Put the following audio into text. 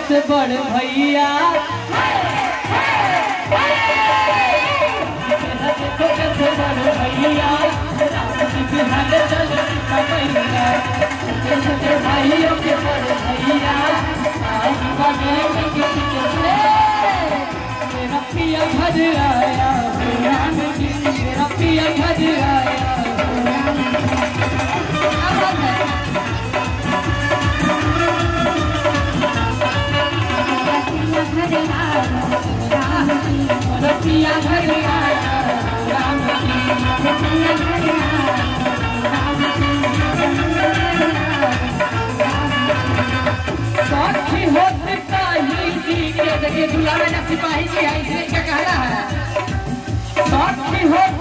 से बड़ भैया भैया भाइयों के बड़े भैया मेरा पिया घर आया मेरा पिया घर आया पिया घर आया साक्षी हो सिपाही जी के देखिए दुलारा सिपाही जी है इसलिए क्या कह रहा है साक्षी हो